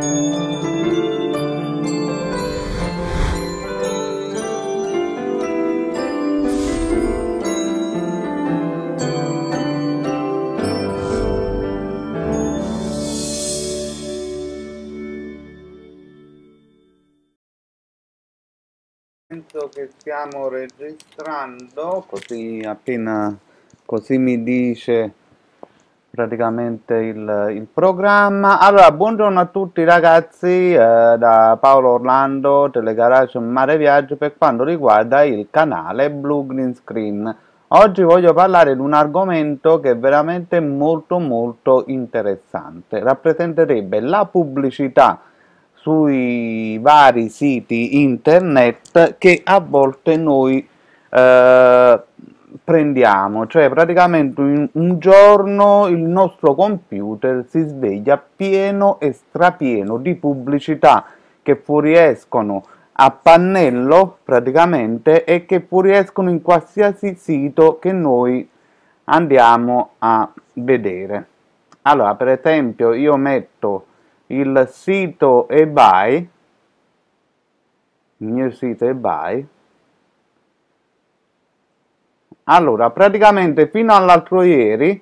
Penso che stiamo registrando, così appena così mi dice praticamente il programma. Allora, buongiorno a tutti ragazzi, da Paolo Orlando, Telegarage Mare Viaggio, per quanto riguarda il canale Blue Green Screen. Oggi voglio parlare di un argomento che è veramente molto interessante. Rappresenterebbe la pubblicità sui vari siti internet che a volte noi prendiamo, cioè praticamente un giorno il nostro computer si sveglia pieno e strapieno di pubblicità che fuoriescono a pannello praticamente e che fuoriescono in qualsiasi sito che noi andiamo a vedere. Allora, per esempio, io metto il sito eBay, il mio sito eBay. Allora, praticamente fino all'altro ieri,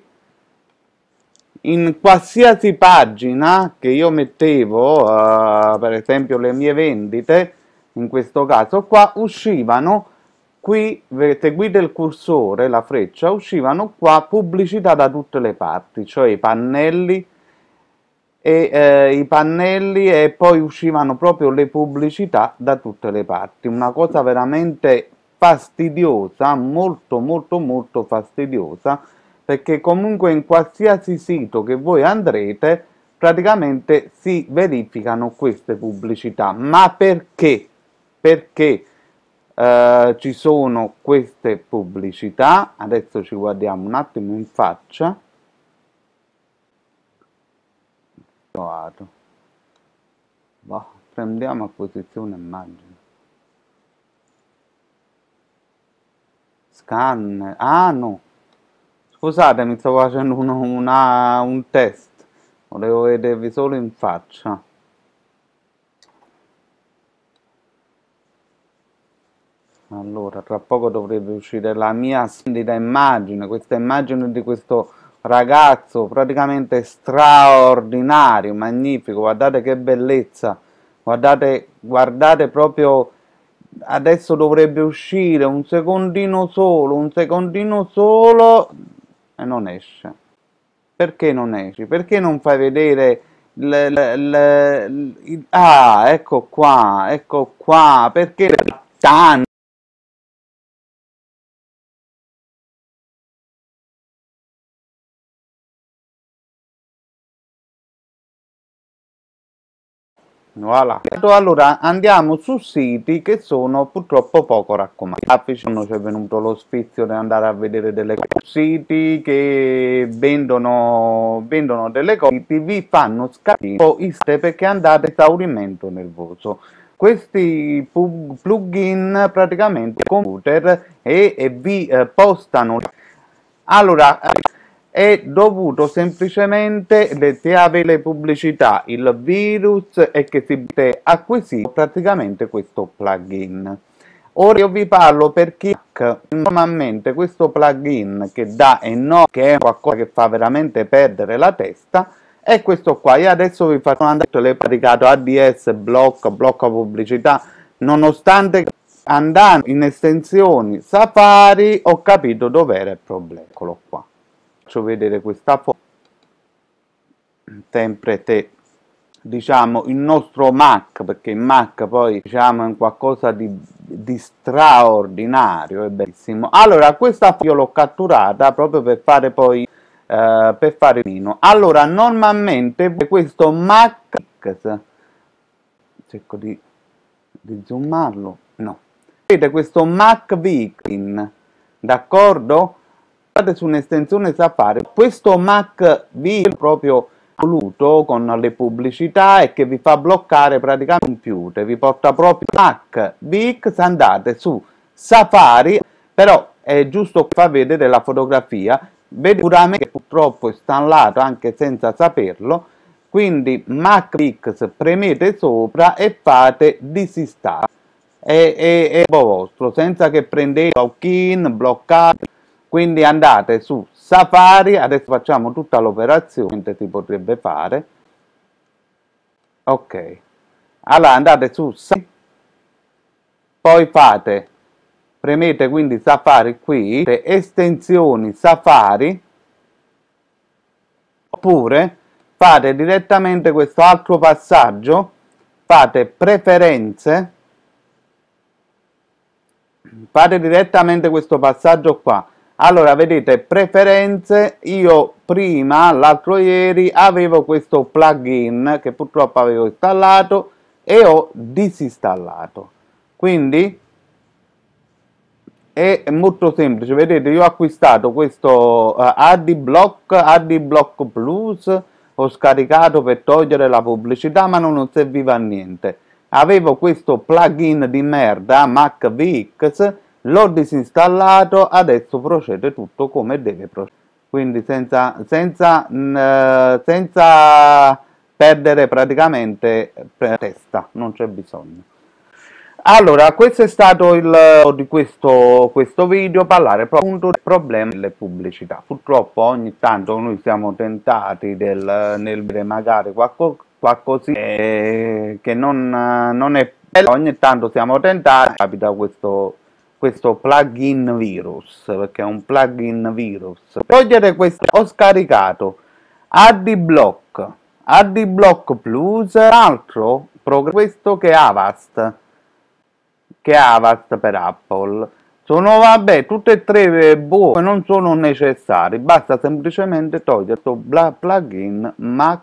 in qualsiasi pagina che io mettevo, per esempio le mie vendite, in questo caso qua, uscivano qui, seguite il cursore, la freccia, uscivano qua pubblicità da tutte le parti, cioè i pannelli e poi uscivano proprio le pubblicità da tutte le parti. Una cosa veramente fastidiosa, molto fastidiosa, perché comunque in qualsiasi sito che voi andrete praticamente si verificano queste pubblicità. Ma perché? Perché ci sono queste pubblicità? Adesso ci guardiamo un attimo in faccia. Boh, prendiamo acquisizione immagine. Scanner. Ah no. Scusate, mi sto facendo un test. Volevo vedervi solo in faccia. Allora, tra poco dovrebbe uscire la mia splendida immagine, questa immagine di questo ragazzo praticamente straordinario, magnifico, guardate che bellezza, guardate proprio, adesso dovrebbe uscire un secondino solo e non esce. Perché non esci? Perché non fai vedere ah, ecco qua, perché tanto? Voilà. Allora andiamo su siti che sono purtroppo poco raccomandati. Non ci è venuto lo sfizio di andare a vedere delle cose. Siti che vendono delle cose vi fanno scappare perché andate a esaurimento nervoso. Questi plugin praticamente computer e vi postano. Allora, è dovuto semplicemente se avere le pubblicità, il virus e che si potete acquisire praticamente questo plugin. Ora io vi parlo per chi normalmente questo plugin che dà e no, che è qualcosa che fa veramente perdere la testa, è questo qua. Io adesso vi faccio andare, l'ho praticato ADS, blocca pubblicità, nonostante andando in estensioni Safari ho capito dov'era il problema. Eccolo qua. Faccio vedere questa foto, sempre diciamo il nostro Mac, perché il Mac poi diciamo è un qualcosa di straordinario, è bellissimo. Allora questa foto io l'ho catturata proprio per fare poi per fare il vino. Allora normalmente questo Mac, cerco di zoomarlo, no, vedete questo Mac Viking, d'accordo? Guardate su un'estensione Safari, questo Mac Viking proprio voluto con le pubblicità e che vi fa bloccare praticamente il computer, vi porta proprio Mac Vic, se andate su Safari, però è giusto far vedere la fotografia, vede sicuramente che purtroppo è installato anche senza saperlo, quindi MacVix premete sopra e fate disinstall, è vostro, senza che prendete login, bloccate. Quindi andate su Safari, adesso facciamo tutta l'operazione che si potrebbe fare. Ok, allora andate su Safari, poi premete quindi Safari qui, estensioni Safari, oppure fate direttamente questo altro passaggio, fate preferenze, fate direttamente questo passaggio qua. Allora vedete preferenze, io prima l'altro ieri avevo questo plugin che purtroppo avevo installato e ho disinstallato, quindi è molto semplice. Vedete, io ho acquistato questo AdBlock Plus, ho scaricato per togliere la pubblicità, ma non serviva a niente. Avevo questo plugin di merda MacVix, l'ho disinstallato, adesso procede tutto come deve procedere, quindi senza perdere praticamente testa, non c'è bisogno. Allora, questo è stato il di questo video, parlare appunto del problema delle pubblicità. Purtroppo ogni tanto noi siamo tentati nel vedere magari qualcosa che non è bello, ogni tanto siamo tentati, capita questo plugin virus, perché è un plugin virus. Per togliere questo ho scaricato AdBlock Plus, un altro programma questo che Avast per Apple. Sono, vabbè, tutte e tre buone, non sono necessari, basta semplicemente togliere questo plugin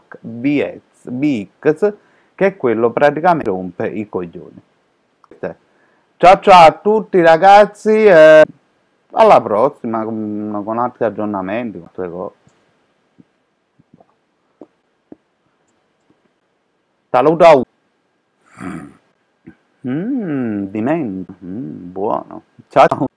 MacVix, che è quello praticamente rompe i coglioni. Ciao ciao a tutti ragazzi, alla prossima con altri aggiornamenti, altre cose. Saluto a di menta, buono. Ciao ciao.